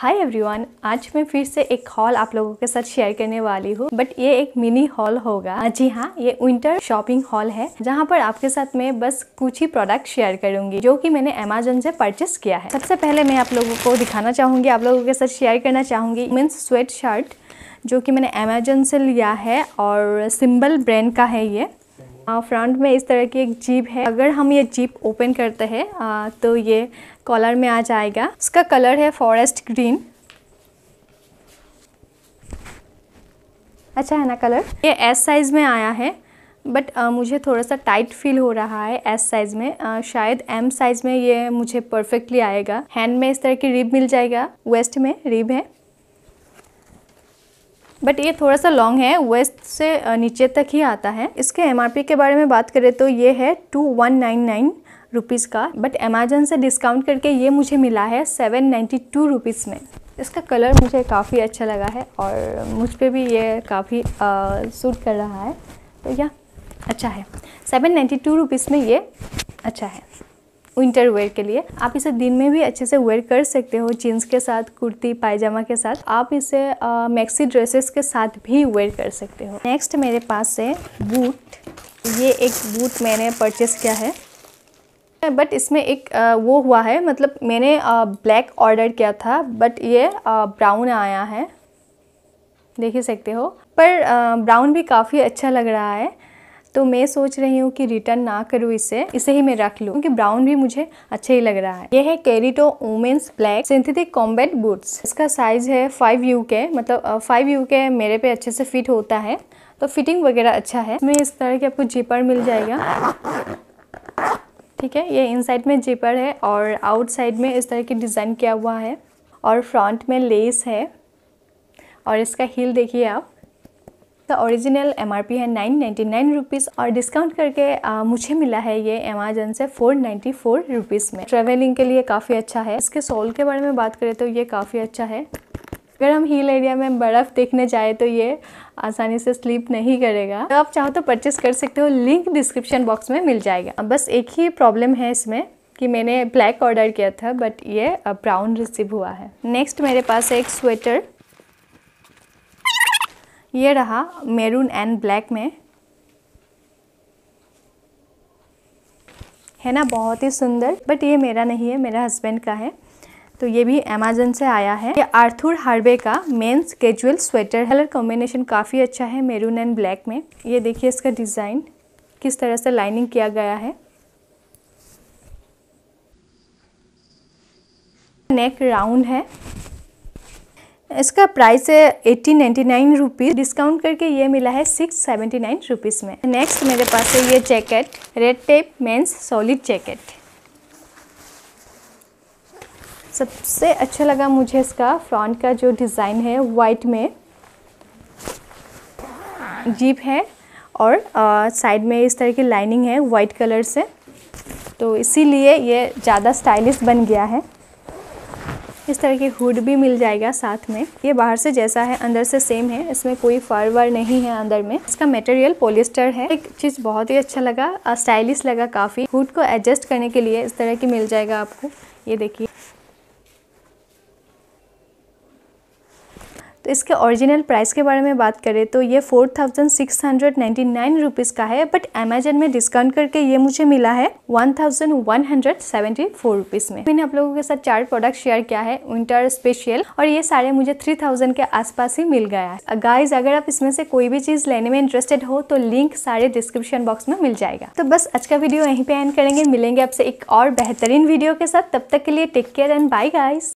Hi everyone, आज मैं फिर से एक हॉल आप लोगों के साथ शेयर करने वाली हूँ। बट ये एक मिनी हॉल होगा। जी हाँ, ये विंटर शॉपिंग हॉल है जहाँ पर आपके साथ मैं बस कुछ ही प्रोडक्ट शेयर करूंगी जो कि मैंने अमेजोन से परचेस किया है। सबसे पहले मैं आप लोगों को दिखाना चाहूंगी, आप लोगों के साथ शेयर करना चाहूंगी मीन्स स्वेट शर्ट जो कि मैंने अमेजोन से लिया है और सिंबल ब्रांड का है। ये फ्रंट में इस तरह की एक जीप है। अगर हम ये जीप ओपन करते हैं तो ये कॉलर में आ जाएगा। इसका कलर है फॉरेस्ट ग्रीन। अच्छा है ना कलर। ये एस साइज में आया है बट मुझे थोड़ा सा टाइट फील हो रहा है एस साइज में। शायद एम साइज में ये मुझे परफेक्टली आएगा। हैंड में इस तरह की रिब मिल जाएगा, वेस्ट में रिब है बट ये थोड़ा सा लॉन्ग है, वेस्ट से नीचे तक ही आता है। इसके एमआरपी के बारे में बात करें तो ये है 2199 रुपीज़ का, बट अमेजोन से डिस्काउंट करके ये मुझे मिला है 792 रुपीज़ में। इसका कलर मुझे काफ़ी अच्छा लगा है और मुझ पे भी ये काफ़ी सूट कर रहा है, तो यह अच्छा है। 792 रुपीज़ में ये अच्छा है विंटर वेयर के लिए। आप इसे दिन में भी अच्छे से वेयर कर सकते हो, जीन्स के साथ, कुर्ती पायजामा के साथ। आप इसे मैक्सी ड्रेसेस के साथ भी वेयर कर सकते हो। नेक्स्ट मेरे पास है बूट। ये एक बूट मैंने परचेस किया है बट इसमें एक वो हुआ है, मतलब मैंने ब्लैक ऑर्डर किया था बट ये ब्राउन आया है, देख ही सकते हो। पर ब्राउन भी काफ़ी अच्छा लग रहा है तो मैं सोच रही हूँ कि रिटर्न ना करूँ, इसे ही मैं रख लूँ क्योंकि ब्राउन भी मुझे अच्छा ही लग रहा है। ये है Kerito women's black synthetic combat boots. इसका साइज है 5UK, मतलब 5UK मेरे पे अच्छे से फिट होता है, तो फिटिंग वगैरह अच्छा है। इसमें इस तरह के आपको जिपर मिल जाएगा, ठीक है। ये इनसाइड में जिपर है और आउटसाइड में इस तरह की डिज़ाइन किया हुआ है और फ्रंट में लेस है और इसका हील देखिए आप। तो ओरिजिनल एमआरपी है 999 रुपीज़ और डिस्काउंट करके मुझे मिला है ये अमेजन से 494 रुपीज़ में। ट्रैवलिंग के लिए काफ़ी अच्छा है। इसके सोल के बारे में बात करें तो ये काफ़ी अच्छा है। अगर हम हिल एरिया में बर्फ़ देखने जाए तो ये आसानी से स्लिप नहीं करेगा। तो आप चाहो तो परचेस कर सकते हो, लिंक डिस्क्रिप्शन बॉक्स में मिल जाएगा। बस एक ही प्रॉब्लम है इसमें कि मैंने ब्लैक ऑर्डर किया था बट ये ब्राउन रिसीव हुआ है। नेक्स्ट मेरे पास है एक स्वेटर। ये रहा मैरून एंड ब्लैक में, है ना, बहुत ही सुंदर। बट ये मेरा नहीं है, मेरा हस्बैंड का है। तो ये भी अमेजन से आया है। ये आर्थर हार्वे का men's casual sweater. Colour combination काफ़ी अच्छा है मैरून एंड ब्लैक में। ये देखिए इसका डिज़ाइन किस तरह से लाइनिंग किया गया है। नेक राउंड है। इसका प्राइस है 1899 रुपीज़, डिस्काउंट करके ये मिला है 679 रुपीज़ में। नेक्स्ट मेरे पास है ये jacket, Red Tape men's solid jacket. सबसे अच्छा लगा मुझे इसका फ्रंट का जो डिज़ाइन है, वाइट में जीप है और साइड में इस तरह की लाइनिंग है वाइट कलर से, तो इसीलिए ये ज़्यादा स्टाइलिश बन गया है। इस तरह की हुड भी मिल जाएगा साथ में। ये बाहर से जैसा है अंदर से सेम है, इसमें कोई फर वर नहीं है अंदर में। इसका मटेरियल पॉलिस्टर है। एक चीज़ बहुत ही अच्छा लगा, स्टाइलिश लगा काफ़ी। हुड को एडजस्ट करने के लिए इस तरह की मिल जाएगा आपको, ये देखिए। तो इसके ओरिजिनल प्राइस के बारे में बात करें तो ये 4699 रुपीज़ का है बट अमेजन में डिस्काउंट करके ये मुझे मिला है 1174 रुपीज़ में। मैंने आप लोगों के साथ 4 प्रोडक्ट शेयर किया है विंटर स्पेशल और ये सारे मुझे 3000 के आसपास ही मिल गया है। गाइज, अगर आप इसमें से कोई भी चीज़ लेने में इंटरेस्टेड हो तो लिंक सारे डिस्क्रिप्शन बॉक्स में मिल जाएगा। तो बस आज का वीडियो यहीं पे एंड करेंगे। मिलेंगे आपसे एक और बेहतरीन वीडियो के साथ, तब तक के लिए take care and bye guys.